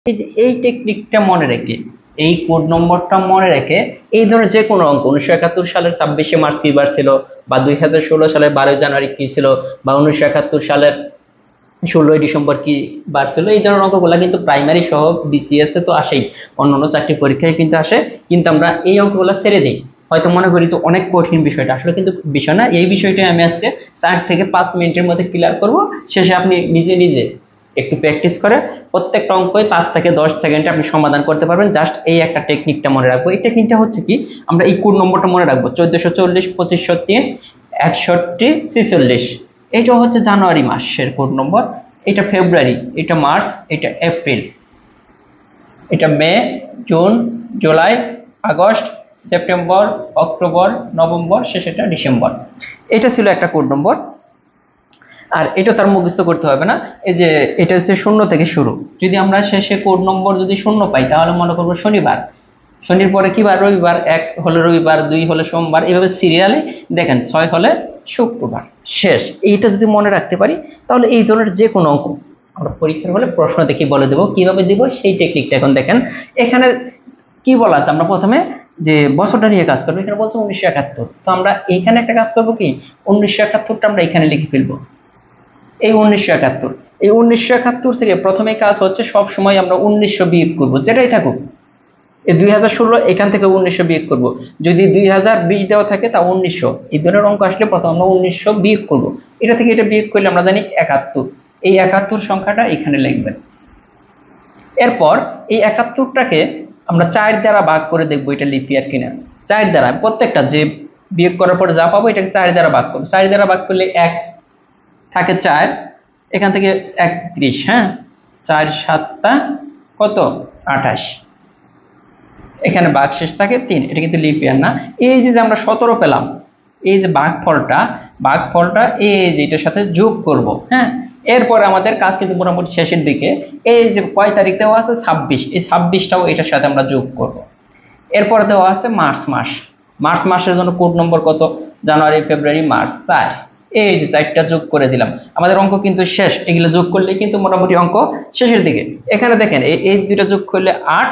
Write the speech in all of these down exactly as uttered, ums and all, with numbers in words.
এই যে এই টেকনিকটা মনে রেখে, এই কোড নম্বরটা মনে রেখে এই ধরনের যে কোনো অঙ্ক উনিশশো একাত্তর সালের ছাব্বিশে মার্চ কি বার ছিল, বা দুই হাজার ষোলো সালের বারোই জানুয়ারি কি ছিল, বা উনিশশো একাত্তর সালের ষোলোই ডিসেম্বর কি বার ছিল, এই ধরনের অঙ্কগুলো কিন্তু প্রাইমারি সহ বিসিএস এ তো আসেই, অন্যান্য চারটি পরীক্ষায় কিন্তু আসে। কিন্তু আমরা এই অঙ্কগুলো ছেড়ে দিই, হয়তো মনে করি যে অনেক কঠিন বিষয়টা, আসলে কিন্তু বিষয় না। এই বিষয়টা আমি আজকে চার থেকে পাঁচ মিনিটের মধ্যে ক্লিয়ার করব। শেষে আপনি নিজে নিজে একটু প্র্যাকটিস করে প্রত্যেকটা অঙ্কই পাঁচ থেকে দশ সেকেন্ডে আপনি সমাধান করতে পারবেন। জাস্ট এই একটা টেকনিকটা মনে রাখবো। এই টেকনিকটা হচ্ছে কি, আমরা এই কোড নম্বরটা মনে রাখবো চোদ্দশো চল্লিশ পঁচিশশো তিন একষট্টি ছিচল্লিশ। এটা হচ্ছে জানুয়ারি মাসের কোড নম্বর, এটা ফেব্রুয়ারি, এটা মার্চ, এটা এপ্রিল, এটা May, June, July, August, September, October, November, শেষেটা ডিসেম্বর। এটা ছিল একটা কোড নম্বর। আর এটা তার মুখস্থ করতে হবে না। এই যে এটা হচ্ছে শূন্য থেকে শুরু। যদি আমরা শেষে কোড নম্বর যদি শূন্য পাই তাহলে মনে করবো শনিবার, শনির পরে কি বার, রবিবার, এক হলে রবিবার, দুই হলে সোমবার, এইভাবে সিরিয়ালে দেখেন, ছয় হলে শুক্রবার, শেষ। এইটা যদি মনে রাখতে পারি তাহলে এই ধরনের যে কোনো অঙ্ক আমরা পরীক্ষার হলে প্রশ্ন দেখে বলে দেবো। কিভাবে দিব সেই টেকনিকটা এখন দেখেন। এখানে কি বলা আছে, আমরা প্রথমে যে বছরটা নিয়ে কাজ করবো, এখানে বলছে উনিশশো একাত্তর। তো আমরা এইখানে একটা কাজ করবো কি, উনিশশো একাত্তরটা আমরা এখানে লিখে ফেলবো। এই উনিশশো একাত্তর, এই উনিশশো একাত্তর থেকে প্রথমে কাজ হচ্ছে সব সময় আমরা উনিশশো বিয়োগ করবো, যেটাই থাকুক। এই দুই হাজার ষোলো এখান থেকে উনিশশো বিয়োগ করবো, যদি দুই হাজার বিশ দেওয়া থাকে তা উনিশশো, এই ধরনের অঙ্ক আসলে প্রথম আমরা উনিশশো বিয়োগ করবো। এটা থেকে এটা বিয়োগ করলে আমরা জানি একাত্তর, এই একাত্তর সংখ্যাটা এখানে লিখবেন। এরপর এই একাত্তরটাকে আমরা চার দ্বারা ভাগ করে দেখবো এটা লিপিয়ার কিনা। চার দ্বারা প্রত্যেকটা যে বিয়োগ করার পর যা পাবো এটাকে চার দ্বারা ভাগ করবো। চার দ্বারা ভাগ করলে এক থাকে চার, এখান থেকে একত্রিশ, হ্যাঁ, চার সাতটা কত, আঠাশ, এখানে ভাগ শেষ থাকে তিন, এটা কিন্তু লিপিয়ার না। এই যে আমরা সতেরো পেলাম, এই যে ভাগফলটা, ভাগফলটা এই যে এটার সাথে যোগ করব, হ্যাঁ। এরপর আমাদের কাজ কিন্তু মোটামুটি শেষের দিকে। এই যে কয় তারিখ দেওয়া আছে, ছাব্বিশ, এই ছাব্বিশটাও এটার সাথে আমরা যোগ করব। এরপর দেওয়া আছে মার্চ মাস, মার্চ মাসের জন্য কোড নম্বর কত, জানুয়ারি, ফেব্রুয়ারি, মার্চ, চার, এই যে চারটা যোগ করে দিলাম। আমাদের অঙ্ক কিন্তু শেষ, এগুলো যোগ করলে কিন্তু মোটামুটি অঙ্ক শেষের দিকে। এখানে দেখেন এই দুইটা যোগ করলে আট,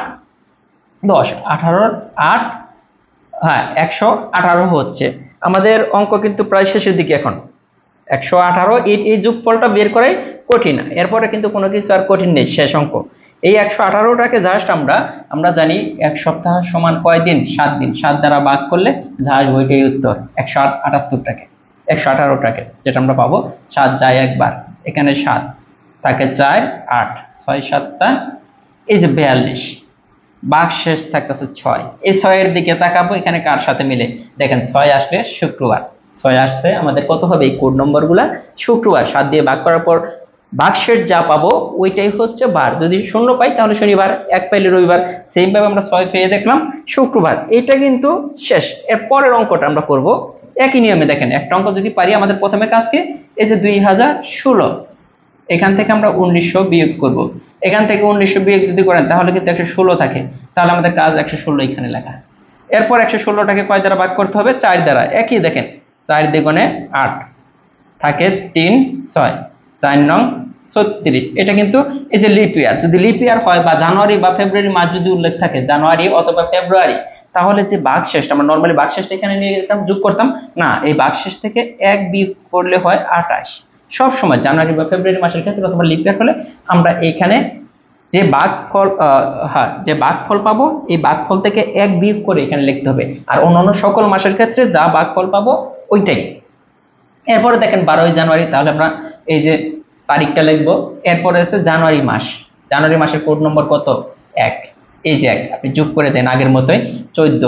দশ, আঠারো, আট, হ্যাঁ একশো আঠারো হচ্ছে। আমাদের অঙ্ক কিন্তু প্রায় শেষের দিকে এখন। একশো আঠারো, এই এই যোগফলটা বের করাই কঠিন, এরপরে কিন্তু কোনো কিছু আর কঠিন নেই, শেষ অঙ্ক। এই একশো আঠারোটাকে জাস্ট আমরা আমরা জানি এক সপ্তাহ সমান কয় দিন, সাত দিন, সাত দ্বারা ভাগ করলে যা আসবে ওইটাই উত্তর, একশো আটাত্তরটাকে, একশো আঠারোটাকে যেটা আমরা পাবো। সাত যায় একবার, এখানে সাত থাকে চার, আট, ছয় সাতটা, এই যে বিয়াল্লিশ, ভাগ শেষ থাকতেছে ছয়। এই ছয়ের দিকে তাকাবো, এখানে কার সাথে মিলে, দেখেন ছয় আসবে শুক্রবার, ছয় আসছে আমাদের কত হবে, এই কোড নম্বর গুলা শুক্রবার। সাত দিয়ে ভাগ করার পর ভাগশেষ যা পাবো ওইটাই হচ্ছে বার। যদি শূন্য পাই তাহলে শনিবার, এক পাইলে রবিবার, সেম ভাবে আমরা ছয় পেয়ে দেখলাম শুক্রবার। এটা কিন্তু শেষ। এর পরের অঙ্কটা আমরা করব একই নিয়মে। দেখেন একটা অঙ্ক যদি পারি, আমাদের প্রথমে কাজকে এই যে দুই হাজার ষোলো, এখান থেকে আমরা উনিশশো বিয়োগ করব। এখান থেকে উনিশশো বিয়োগ যদি করেন তাহলে কিন্তু একশো ষোলো থাকে, তাহলে আমাদের কাজ একশো ষোলো এখানে লেখা। এরপর একশো ষোলোটাকে কয় দ্বারা ভাগ করতে হবে, চার দ্বারা। একই দেখেন, চার দ্বিগুণে আট, থাকে তিন, ছয়, চার নং ছত্রিশ। এটা কিন্তু এই যে লিপ ইয়ার, যদি লিপ ইয়ার হয় বা জানুয়ারি বা ফেব্রুয়ারি মাস যদি উল্লেখ থাকে, জানুয়ারি অথবা ফেব্রুয়ারি, তাহলে যে ভাগশেষ, আমরা নর্মালি ভাগশেষটা এখানে নিয়ে যেতাম, যোগ করতাম না, এই ভাগশেষ থেকে এক বিয়োগ করলে হয় আঠাশ। সব সময় জানুয়ারি বা ফেব্রুয়ারি মাসের ক্ষেত্রে অথবা লিপ ইয়ার হলে আমরা এখানে যে ভাগফল, হ্যাঁ যে ভাগফল পাবো, এই ভাগফল থেকে এক বিয়োগ করে এখানে লিখতে হবে। আর অন্যান্য সকল মাসের ক্ষেত্রে যা ভাগফল পাবো ওইটাই। এরপরে দেখেন বারোই জানুয়ারি, তাহলে আমরা এই যে তারিখটা লিখবো। এরপরে হচ্ছে জানুয়ারি মাস, জানুয়ারি মাসের কোড নম্বর কত, এক, এই যে এক, আপনি যোগ করে দেন আগের মতোই, চোদ্দ,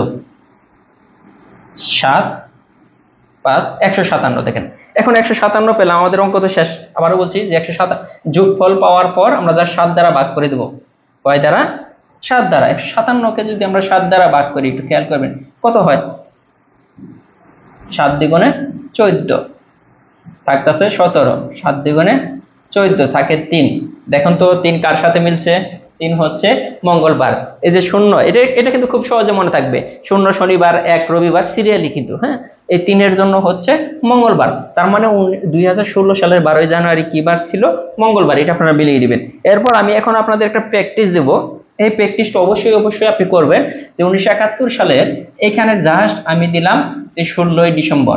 সাত, পাঁচ, একশো সাতান্ন। দেখেন এখন একশো সাতান্ন পেলাম, আমাদের অঙ্ক তো শেষ। আবারও বলছি যে একশো সাতান্ন যোগফল পাওয়ার পর আমরা যা সাত দ্বারা ভাগ করে দেবো, কয় দ্বারা, সাত দ্বারা। একশো সাতান্নকে যদি আমরা সাত দ্বারা ভাগ করি, একটু খেয়াল করবেন কত হয়, সাত দ্বিগুণে চোদ্দ, থাকতেছে সতেরো, সাত দ্বিগুণে চোদ্দ, থাকে তিন। দেখুন তো তিন কার সাথে মিলছে, তিন হচ্ছে মঙ্গলবার। এই যে শূন্য, এটা এটা কিন্তু খুব সহজে মনে থাকবে, শূন্য শনিবার, এক রবিবার, সিরিয়ালি কিন্তু, হ্যাঁ এই তিনের জন্য হচ্ছে মঙ্গলবার। তার মানে দুই হাজার ষোলো সালের বারোই জানুয়ারি কি বার ছিল? মঙ্গলবার। এটা আপনারা মিলিয়ে দিবেন। এরপর আমি এখন আপনাদের একটা প্র্যাকটিস দেব। এই প্র্যাকটিসটা অবশ্যই অবশ্যই আপনি করবেন। যে উনিশশো একাত্তর সালের এখানে জাস্ট আমি দিলাম যে ষোলোই ডিসেম্বর।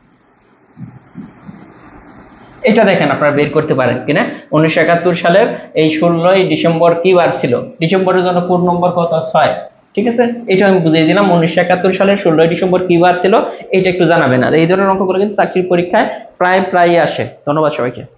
এটা দেখেন আপনারা বের করতে পারেন কিনা। উনিশশো একাত্তর সালের এই ষোলোই ডিসেম্বর কি বার ছিল? ডিসেম্বরের জন্য কোড নম্বর কত? ছয়। ঠিক আছে, এটা আমি বুঝিয়ে দিলাম। উনিশশো একাত্তর সালের ষোলোই ডিসেম্বর কি বার ছিল এটা একটু জানাবেন। আর এই ধরনের অঙ্কগুলো কিন্তু চাকরির পরীক্ষায় প্রায় প্রায় আসে। ধন্যবাদ সবাইকে।